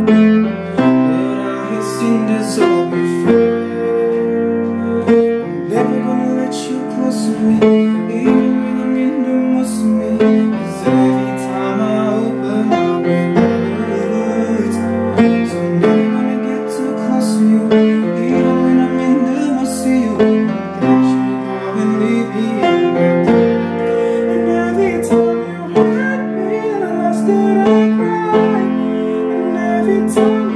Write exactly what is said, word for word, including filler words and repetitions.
I have seen this all before. I'm never gonna let you close to me, even when I'm in the most of me. 'Cause every time I open my words, so I'm never gonna get too close to you, even when I'm in the most of you. Got you go and leave me in the dark. And every time you hurt me, the last that I cry. And every time